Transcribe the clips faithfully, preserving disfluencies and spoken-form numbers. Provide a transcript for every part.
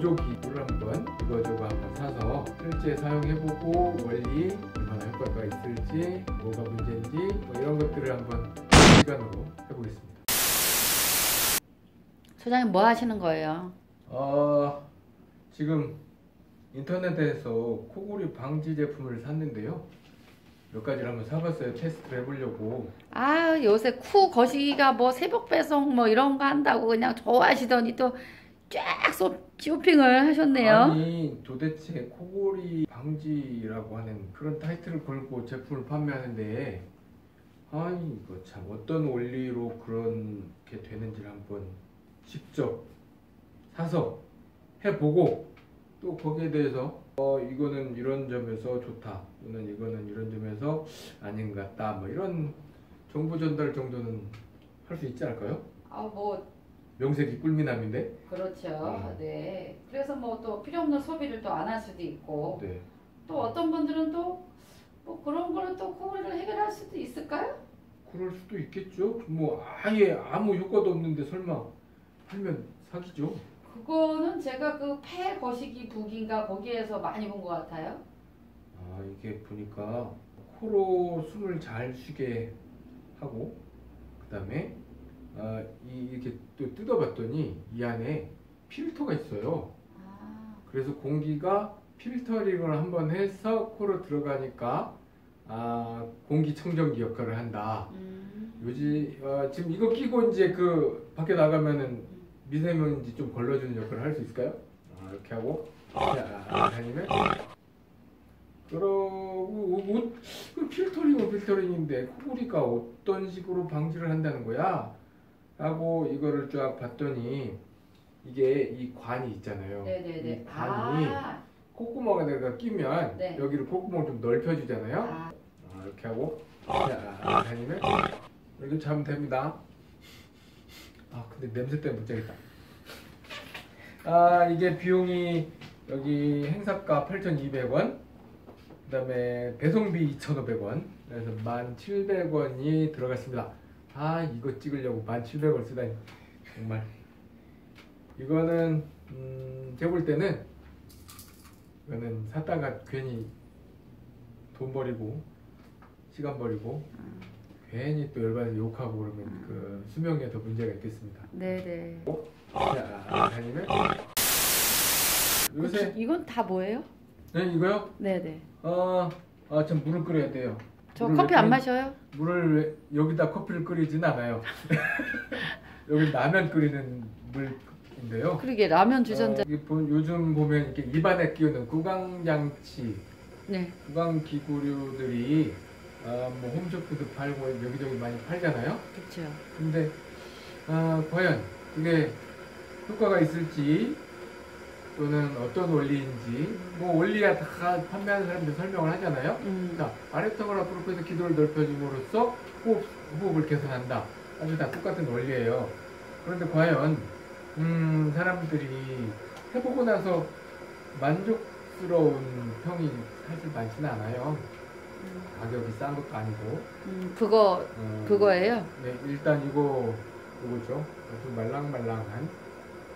보조기를 한번 이거저거 한번 사서 실제 사용해보고 원리 얼마나 효과가 있을지 뭐가 문제인지 뭐 이런 것들을 한번 시간으로 해보겠습니다. 소장님 뭐 하시는 거예요? 어, 지금 인터넷에서 코골이 방지 제품을 샀는데요. 몇 가지를 한번 사봤어요. 테스트를 해보려고. 아, 요새 쿠 거시기가 뭐 새벽 배송 뭐 이런 거 한다고 그냥 좋아하시더니 또 쫙 쇼핑을 하셨네요. 아니 도대체 코골이 방지라고 하는 그런 타이틀을 걸고 제품을 판매하는데 아니 이거 참 어떤 원리로 그렇게 되는지를 한번 직접 사서 해보고 또 거기에 대해서 어 이거는 이런 점에서 좋다 또는 이거는 이런 점에서 아닌 것 같다 뭐 이런 정보 전달 정도는 할 수 있지 않을까요? 아, 뭐 명색이 꿀미남인데. 그렇죠. 음. 네. 그래서 뭐 또 필요 없는 소비를 또 안 할 수도 있고 네. 또 어떤 분들은 또 뭐 그런 거를 또 코골이를 해결할 수도 있을까요? 그럴 수도 있겠죠. 뭐 아예 아무 효과도 없는데 설마 하면 사기죠. 그거는 제가 그 폐 거시기 부기인가 거기에서 많이 본 것 같아요. 아 이게 보니까 코로 숨을 잘 쉬게 하고 그 다음에 아, 이, 이렇게 또 뜯어봤더니 이 안에 필터가 있어요. 아. 그래서 공기가 필터링을 한번 해서 코로 들어가니까 아, 공기청정기 역할을 한다. 음. 요지 어, 지금 이거 끼고 이제 그 밖에 나가면은 미세먼지 좀 걸러주는 역할을 할 수 있을까요? 아, 이렇게 하고 자, 다니면 그러고 옷, 그 필터링은 필터링인데 코골이가 어떤 식으로 방지를 한다는 거야? 라고 이거를 쫙 봤더니 이게 이 관이 있잖아요. 네네네. 이 관이 아. 콧구멍에다가 끼면 네. 여기를 콧구멍을 좀 넓혀주잖아요. 아. 아, 이렇게 하고 자, 다니면 이렇게 잡으면 됩니다. 아 근데 냄새 때문에 못 자겠다. 아 이게 비용이 여기 행사가 팔천이백 원 그 다음에 배송비 이천오백 원 그래서 만 칠백 원이 들어갔습니다. 아 이거 찍으려고 만 칠백 원 쓰다니 정말 이거는 음, 제가 볼 때는 이거는 샀다가 괜히 돈 버리고 시간 버리고 음. 괜히 또 열받아서 욕하고 그러면 음. 그 수명에 더 문제가 있겠습니다. 네네. 자, 아니면 요새 이건 다 뭐예요? 네 이거요? 네네. 어, 아, 참 물을 끓여야 돼요. 저 물을 커피 왜 안 끓이- 마셔요? 물을 왜, 여기다 커피를 끓이진 않아요. 여기 라면 끓이는 물인데요. 그러게 라면 주전자. 어, 이게 보, 요즘 보면 이렇게 입안에 끼우는 구강장치, 네. 구강기구류들이 아, 뭐 홈쇼핑도 팔고 여기저기 많이 팔잖아요. 그렇죠. 근데 아, 과연 그게 효과가 있을지 또는 어떤 원리인지 뭐 원리야 다 판매하는 사람들 설명을 하잖아요. 음. 자, 아래턱을 앞으로 펴서 기도를 넓혀줌으로써 호흡, 호흡을 개선한다. 아주 다 똑같은 원리예요. 그런데 과연 음, 사람들이 해보고 나서 만족스러운 평이 사실 많지는 않아요. 음. 가격이 싼 것도 아니고. 음, 그거 어, 그거예요? 네, 일단 이거 이거죠. 좀 말랑말랑한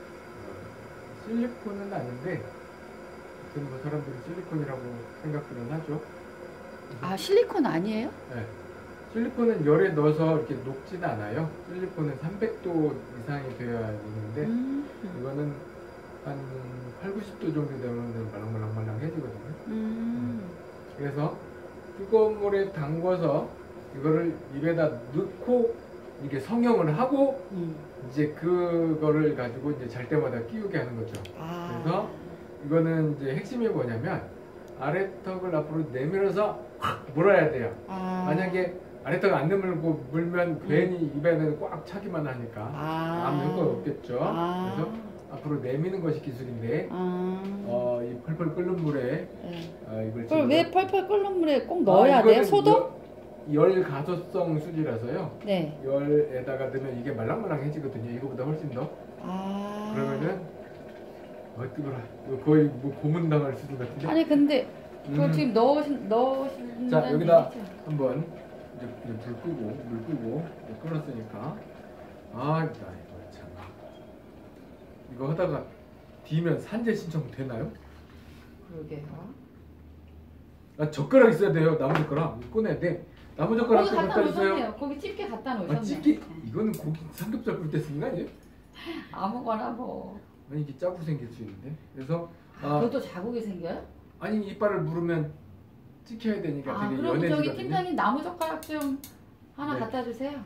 어, 실리콘은 아닌데, 지금 뭐 사람들이 실리콘이라고 생각들은 하죠. 아, 실리콘 아니에요? 네. 실리콘은 열에 넣어서 이렇게 녹지는 않아요. 실리콘은 삼백 도 이상이 되어야 되는데, 음. 이거는 한 팔, 구십 도 정도 되면 말랑말랑말랑해지거든요. 음. 그래서 뜨거운 물에 담궈서 이거를 입에다 넣고 이게 성형을 하고 음. 이제 그거를 가지고 이제 잘 때마다 끼우게 하는 거죠. 아. 그래서 이거는 이제 핵심이 뭐냐면 아래턱을 앞으로 내밀어서 확 물어야 돼요. 아. 만약에 아래턱을 안 내밀고 물면 괜히 입에는 꽉 차기만 하니까 아. 아무 효과가 없겠죠. 아. 그래서 앞으로 내미는 것이 기술인데 아. 어, 이 펄펄 끓는 물에 네. 어, 이걸 그걸 왜 집어넣- 펄펄 끓는 물에 꼭 넣어야 아, 돼요? 이거는 소독? 열, 열 가소성 수지라서요. 네. 열에다가 넣으면 이게 말랑말랑해지거든요. 이거보다 훨씬 더. 아. 그러면은 어 뜨거라. 이거 거의 뭐 고문당할 수준 같은데. 아니 근데 그거 음. 지금 넣으신 넣으신다는 자 여기다 얘기죠? 한번 이제, 이제 불 끄고 물 끄고 이제 끓었으니까 아 나 이거 참 이거 하다가 D면 산재 신청 되나요? 그러게요. 아, 젓가락 있어야 돼요. 나무 젓가락 꺼내야 돼. 나무 젓가락 거기 갖다 갖다 주세요. 놓으셨네요. 거기 집게 갖다 놓으셨네요. 아, 집게 이거는 고기 삼겹살 굽을 때 쓰는 거 아니에요? 아무거나 뭐. 아니 이게 짜고 생길 수 있는데. 그래서 아, 아, 그것도 자국이 생겨요? 아니 이빨을 물으면 찍혀야 되니까 아, 되게 그럼 저기 연해지거든요. 팀장님 나무 젓가락 좀 하나 네. 갖다 주세요.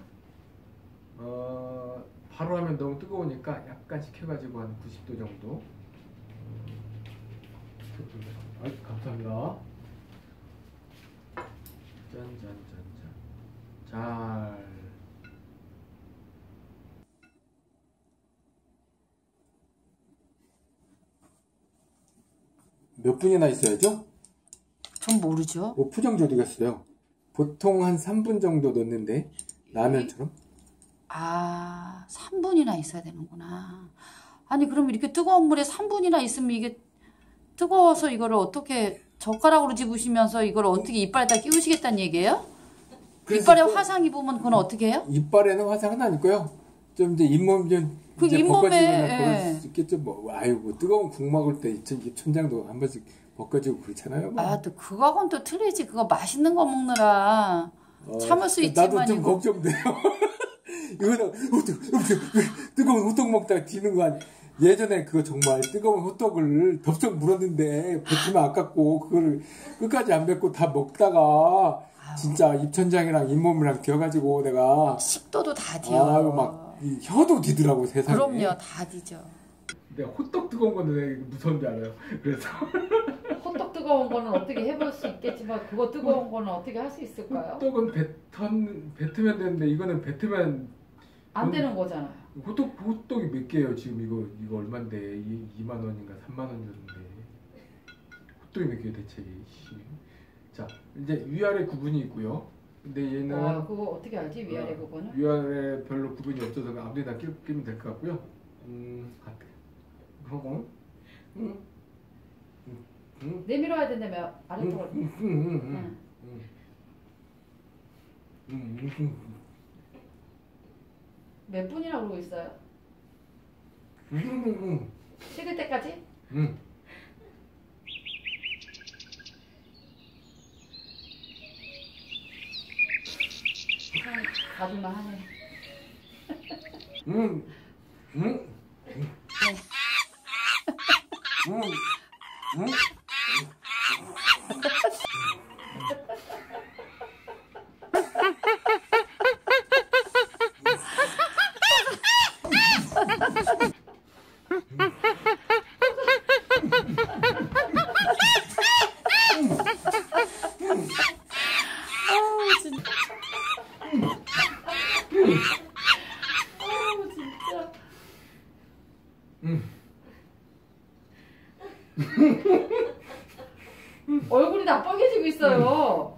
어, 바로 하면 너무 뜨거우니까 약간 식혀가지고 한 구십 도 정도. 아, 감사합니다. 짠짠짠짠. 잘. 몇 분이나 있어야죠? 전 모르죠. 뭐 포장 조리가 있어요. 보통 한 삼 분 정도 넣는데 라면처럼. 아, 삼 분이나 있어야 되는구나. 아니, 그럼 이렇게 뜨거운 물에 삼 분이나 있으면 이게 뜨거워서 이거를 어떻게 젓가락으로 집으시면서 이걸 어떻게 이빨에다 끼우시겠다는 얘기예요? 이빨에 또 화상 입으면 그건 어떻게 해요? 이빨에는 화상은 아니고요. 좀 이제 잇몸 좀 그 이제 잇몸에, 벗겨지거나 예. 그럴 수 있겠죠. 뭐 아유 뭐 뜨거운 국 먹을 때 천- 이 천장도 한 번씩 벗겨지고 그렇잖아요. 뭐. 아, 또 그거하고는 또 틀리지. 그거 맛있는 거 먹느라 어, 참을 수 나도 있지만 좀 이거 걱정돼요. 이거는 호떡, 호떡, 뜨거운 호떡 먹다가 뒤는 거 아니. 예전에 그거 정말 뜨거운 호떡을 덥석 물었는데 뱉으면 아깝고 그거를 끝까지 안 뱉고 다 먹다가 진짜 입천장이랑 잇몸이랑 뒤어가지고 내가 식도도 다 뒤어. 아유 막 이 혀도 뒤더라고 세상에. 그럼요, 다 뒤져. 내가 호떡 뜨거운 거는 왜 무서운지 알아요. 그래서 호떡 뜨거운 거는 어떻게 해볼 수 있겠지만 그거 뜨거운 거는 어떻게 할 수 있을까요? 호떡은 뱉은, 뱉으면 되는데 이거는 뱉으면 안 되는 거잖아요. 호떡 호떡이 몇 개예요 지금 이거 이거 얼마인데 이, 이만 원인가 삼만 원이었는데 호떡이 몇 개예요 대체. 씨. 자 이제 위아래 구분이 있고요. 근데 얘는 와, 그거 어떻게 알지? 위아래 부분은? 위아래 별로 구분이 없어서 아무데나 끼- 끼면 될 것 같고요. 음, 아, 하고, 음, 음, 음, 내밀어야 된다며 음, 아래쪽으로. 음, 음, 음, 응. 음, 음, 음, 음, 몇 분이나 그러고 있어요? 음, 음, 식을 때까지? 음. 한 가줄만 하네. 음, 음, 음, 음, 음. 아우 진짜. 아우 진짜. 음. 얼굴이 다 빨개지고 있어요.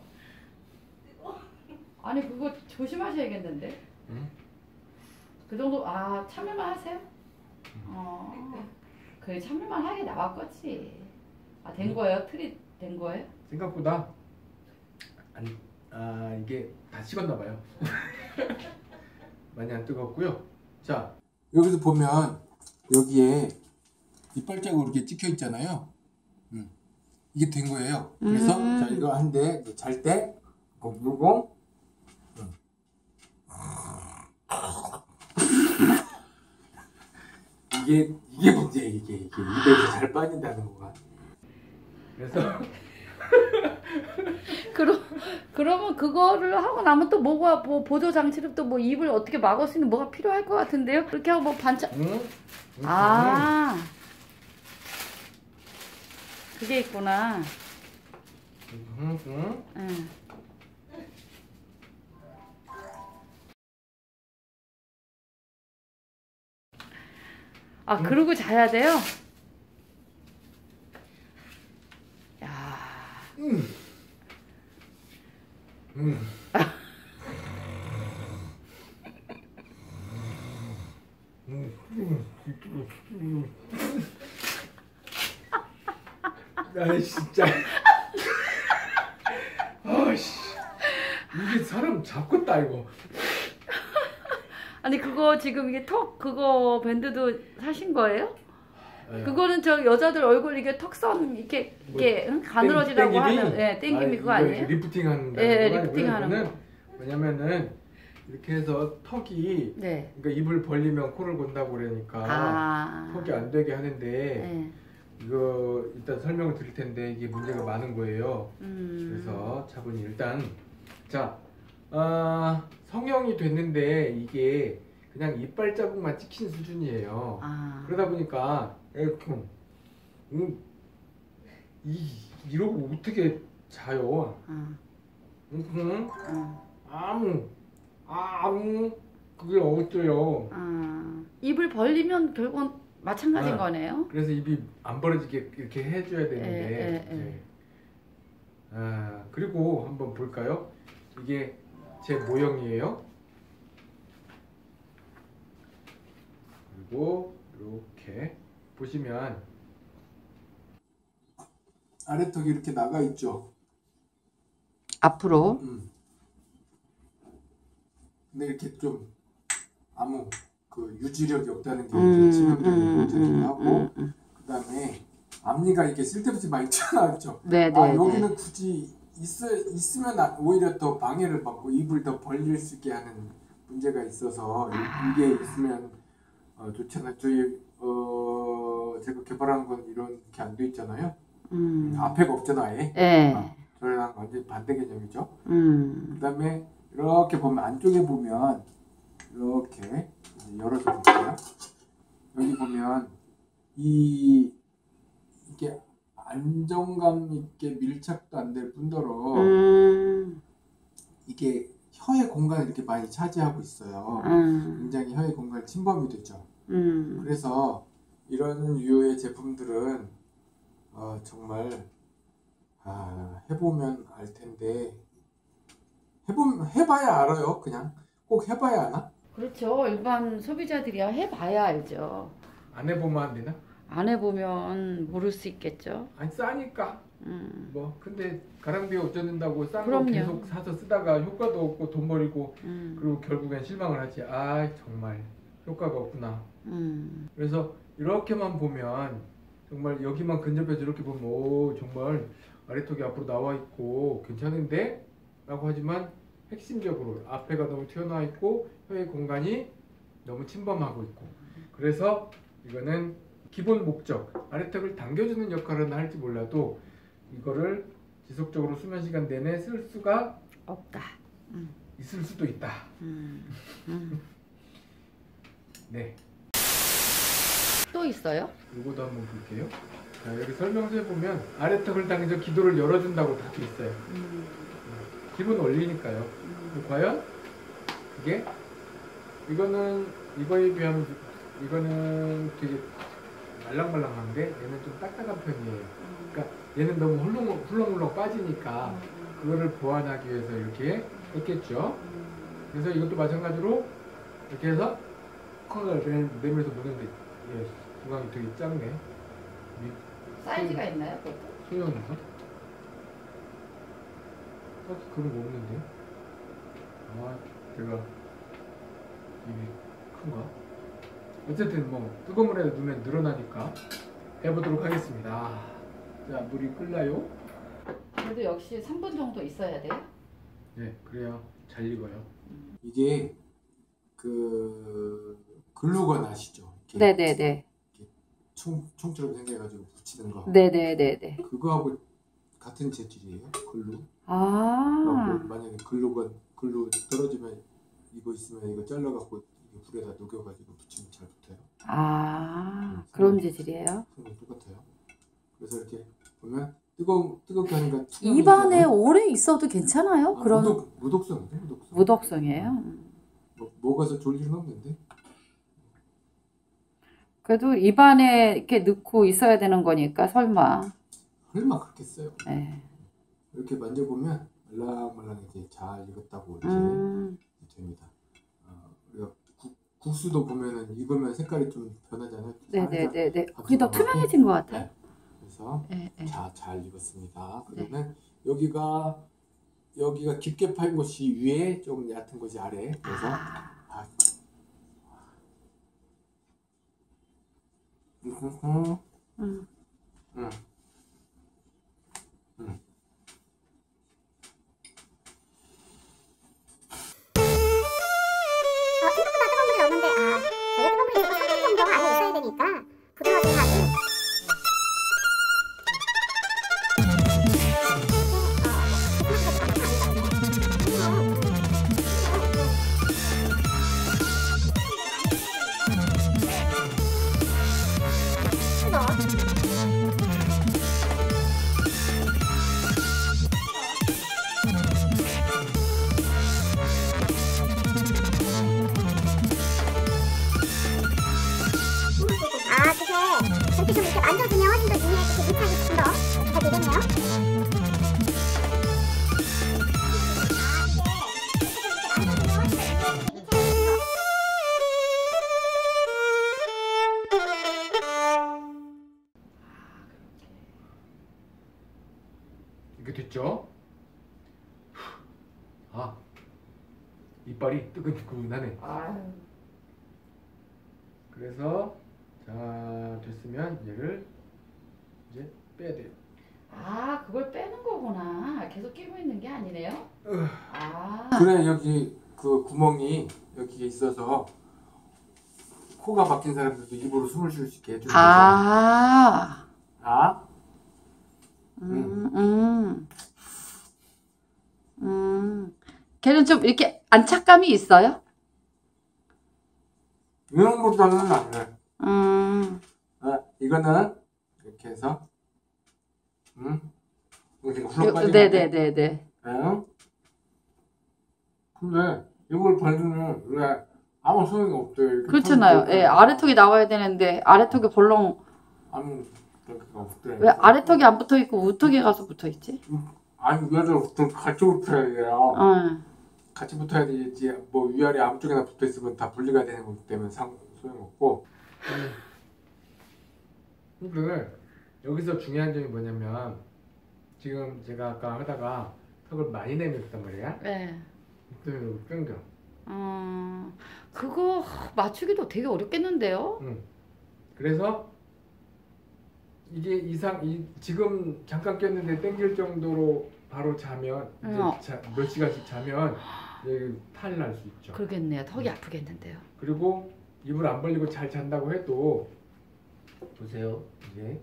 아니 그거 조심하셔야겠는데. 음. 그 정도 아 참을만 하세요? 어. 그래 참을만 하게 나왔겠지. 아 된 거예요? 틀이 된 거예요? 생각보다 안, 아 이게 다 식었나 봐요. 많이 안 뜨겁고요. 자 여기서 보면 여기에 이빨자국 이렇게 찍혀 있잖아요. 음. 이게 된 거예요. 그래서 음. 자 이거 한데 잘 때 누르고 음. 이게 이게 문제예요. 이게 이게 입에서 잘 빠진다는 거가. 그래서 그러, 그러면 그거를 하고 나면 또 뭐가 뭐 보조 장치를 또 뭐 입을 어떻게 막을 수 있는 뭐가 필요할 것 같은데요? 그렇게 하고 뭐 반찬 음, 음, 아 그게 있구나. 음, 음. 응. 아 그러고 자야 돼요? 야. 음. 음. 아 진짜. 아씨 이게 사람 잡겠다 이거. 아니 그거 지금 이게 턱 그거 밴드도 사신 거예요? 예. 그거는 저 여자들 얼굴 이게 턱선 이렇게 뭐 이렇게 응? 가늘어지라고 땡- 땡김이? 하는 예, 땡김이 아니, 그거 이거 아니에요? 리프팅 한다는 예, 거 리프팅 하는 이거는 뭐냐면은 이렇게 해서 턱이 네. 그러니까 입을 벌리면 코를 건다고 그러니까 아. 턱이 안 되게 하는데 네. 이거 일단 설명을 드릴 텐데 이게 문제가 많은 거예요. 음. 그래서 차분히 일단 자 아, 성형이 됐는데 이게 그냥 이빨 자국만 찍힌 수준이에요. 아. 그러다 보니까 이렇게 음, 이 이러고 어떻게 자요? 아. 음, 아. 아무 아무 그게 어쩌요? 아. 입을 벌리면 결국은 마찬가지인 아. 거네요. 그래서 입이 안 벌어지게 이렇게 해줘야 되는데 예, 예, 예. 예. 아 그리고 한번 볼까요? 이게 제 모형이에요. 그리고 이렇게 보시면 아래턱이 이렇게 나가 있죠. 앞으로. 음. 근데 이렇게 좀 아무 그 유지력이 없다는 게 음, 치명적인 음, 문제기도 음, 하고 음, 음. 그다음에 앞니가 이렇게 쓸데없이 많이 튀어나왔죠. 네, 네, 아 네. 여기는 굳이 있, 있으면 아- 오히려 더 방해를 받고 입을 더 벌릴 수 있게 하는 문제가 있어서 이- 이게 있으면 어, 좋잖아요. 저희 어, 제가 개발한 건 이렇게 안 돼 있잖아요. 음. 앞에가 없잖아 아예. 예. 아, 저랑 완전 반대 개념이죠. 음. 그다음에 이렇게 보면 안쪽에 보면 이렇게 열어서 볼게요. 여기 보면 이 이게 안정감 있게 밀착도 안 될 뿐더러 음. 이게 혀의 공간을 이렇게 많이 차지하고 있어요. 음. 굉장히 혀의 공간을 침범이 되죠. 음. 그래서 이런 유의 제품들은 어, 정말 아, 해보면 알 텐데 해보면 해봐야 알아요. 그냥 꼭 해봐야 아나? 그렇죠. 일반 소비자들이야 해봐야 알죠. 안 해보면 안 되나? 안 해보면 모를 수 있겠죠. 아니 싸니까 음. 뭐 근데 가랑비에 어쩌는다고 싼 거 그럼요. 계속 사서 쓰다가 효과도 없고 돈 버리고 음. 그리고 결국엔 실망을 하지. 아 정말 효과가 없구나. 음. 그래서 이렇게만 보면 정말 여기만 근접해서 이렇게 보면 오 정말 아래턱이 앞으로 나와 있고 괜찮은데? 라고 하지만 핵심적으로 앞에가 너무 튀어나와 있고 혀의 공간이 너무 침범하고 있고 그래서 이거는 기본 목적 아래턱을 당겨주는 역할은 할지 몰라도 이거를 지속적으로 수면 시간 내내 쓸 수가 없다. 음. 있을 수도 있다. 음. 음. 네. 또 있어요? 이거도 한번 볼게요. 자, 여기 설명서에 보면 아래턱을 당겨서 기도를 열어준다고 다 돼 있어요. 음. 기본 원리니까요. 음. 과연 이게 이거는 이거에 비하면 이거는 되게 말랑말랑한데 얘는 좀 딱딱한 편이에요. 그러니까 얘는 너무 훌렁, 훌렁훌렁 빠지니까 그거를 보완하기 위해서 이렇게 했겠죠. 그래서 이것도 마찬가지로 이렇게 해서 콩을 내면서 무는데 예, 중앙이 되게 작네. 사이즈가 있나요? 그것도? 소형인가? 어, 그런 거 없는데. 아, 내가 입이 큰가? 어쨌든 뭐 뜨거운 물에 넣으면 늘어나니까 해보도록 하겠습니다. 자, 물이 끓나요? 그래도 역시 삼 분 정도 있어야 돼요? 네, 그래야 잘 익어요. 이게 그 글루건 아시죠? 네네네. 총, 총처럼 생겨가지고 붙이는 거. 네네네네. 그거하고 같은 재질이에요. 글루. 아. 뭐 만약에 글루건 글루 떨어지면 이거 있으면 이거 잘라갖고 이거 불에다 녹여가지고 붙이면 잘 붙어요. 아. 그런 재질이에요? 성분 똑같아요. 그래서 이렇게 보면 뜨거 뜨겁게 하니까 입안에 오래 있어도 괜찮아요? 아, 그런 무독 무독성인데 무독성. 무독성이에요? 뭐, 먹어서 졸 일은 없는데. 그래도 입안에 이렇게 넣고 있어야 되는 거니까 설마. 설마 그렇게 써요. 네. 이렇게 만져보면 말랑말랑 이렇게 잘 익었다고 이렇게 음. 됩니다. 어, 우리가 국, 국수도 보면은 익으면 색깔이 좀 변하잖아요. 네네네네. 그게 더 투명해진 것 같아요. 네. 그래서 네, 네. 자, 잘 익었습니다. 그러면 여기가 여기가 깊게 파인 곳이 위에 좀 얕은 곳이 아래. 그래서 아. 아, 응. 응. 응. 응. 어, 생각보다 뜨거운 물이 없는데, 아, 저게 뜨거운 물이 있어도 삼 분 정도 안에 있어야 되니까 부드러워진 하고. 아, 그게 그렇게 좀 이렇게 만져주면 훨씬 더 위에 이렇게 밑하게 좀 더 잘 되겠네요. 이렇게 됐죠? 아, 이빨이 뜨끈뜨끈하네. 그래서 자 됐으면 얘를 이제 빼야 돼요. 아, 그걸 빼는 거구나. 계속 끼고 있는 게 아니네요. 아, 그래 여기 그 구멍이 여기에 있어서 코가 막힌 사람들도 입으로 숨을 쉴 수 있게 해주는 거죠. 아, 아? 음, 음, 음. 걔는 좀 이렇게 안착감이 있어요? 이런 것보다는 안 돼. 음, 아, 이거는 이렇게 해서 음? 이렇게 훌러 요- 빠지는 네네네네. 거. 근데 이걸 벌리면 왜 아무 소용이 없대. 이렇게 그렇잖아요. 털이 예, 아래턱이 나와야 되는데 아래턱이 벌렁 아무 그렇게 없대. 왜 아래턱이 안 붙어 있고 우턱에 가서 붙어 있지? 아니 얘들 같이 붙어야 돼요. 어. 같이 붙어야 되지. 뭐 위아래 아무 쪽에나 붙어 있으면 다 분리가 되는 거기 때문에 상 소용없고. 근데 여기서 중요한 점이 뭐냐면 지금 제가 아까 하다가 턱을 많이 내밀었단 말이야. 네. 그래서 뺑겨. 음, 그거 맞추기도 되게 어렵겠는데요? 응. 그래서 이게 이상 이 지금 잠깐 꼈는데 땡길 정도로 바로 자면 이제 어. 자, 몇 시간씩 자면 여기 탈 날 수 있죠. 그러겠네요. 턱이 아프겠는데요. 그리고 입을 안 벌리고 잘 잔다고 해도 보세요. 이제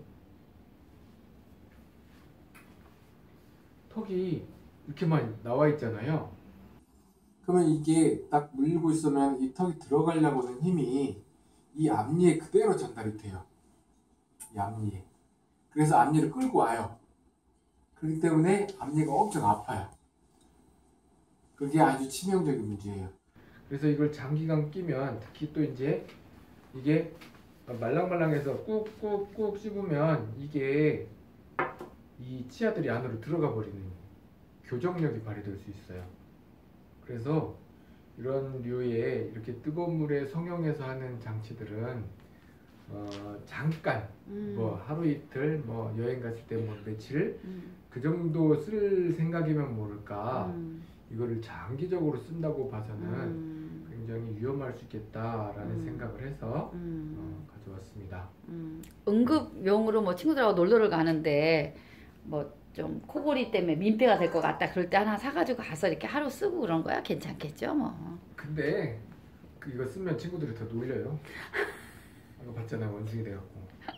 턱이 이렇게만 나와 있잖아요. 그러면 이게 딱 물리고 있으면 이 턱이 들어가려고 하는 힘이 이 앞니에 그대로 전달이 돼요. 이 앞니에. 그래서 앞니를 끌고 와요. 그렇기 때문에 앞니가 엄청 아파요. 그게 아주 치명적인 문제예요. 그래서 이걸 장기간 끼면 특히 또 이제 이게 말랑말랑해서 꾹꾹꾹 씹으면 이게 이 치아들이 안으로 들어가 버리는 교정력이 발휘될 수 있어요. 그래서 이런 류의 이렇게 뜨거운 물에 성형해서 하는 장치들은 어 잠깐 음. 뭐 하루 이틀 뭐 여행 갔을 때 뭐 며칠 음. 그 정도 쓸 생각이면 모를까 음. 이거를 장기적으로 쓴다고 봐서는 음. 굉장히 위험할 수 있겠다라는 음. 생각을 해서 음. 어, 가져왔습니다. 음. 응급용으로 뭐 친구들하고 놀러를 가는데 뭐 좀 코골이 때문에 민폐가 될 것 같다 그럴 때 하나 사가지고 가서 이렇게 하루 쓰고 그런 거야 괜찮겠죠 뭐. 근데 그 이거 쓰면 친구들이 더 놀려요. 아까 봤잖아요. 원숭이 돼갖고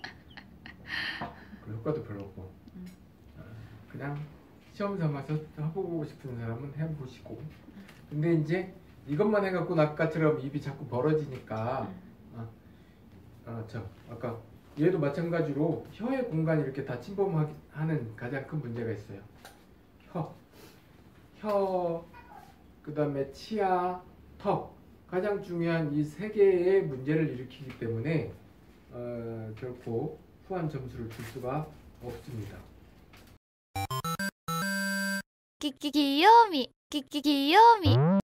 그 효과도 별로 없고 어, 그냥 시험 삼아서 해보고 싶은 사람은 해보시고 근데 이제 이것만 해갖고 아까처럼 입이 자꾸 벌어지니까 어, 어, 저 아까 얘도 마찬가지로 혀의 공간이 이렇게 다 침범하는 가장 큰 문제가 있어요. 혀, 혀, 그 다음에 치아, 턱 가장 중요한 이 세 개의 문제를 일으키기 때문에 어, 결코 후한 점수를 줄 수가 없습니다. 끼끼 귀요미 끼끼 귀요미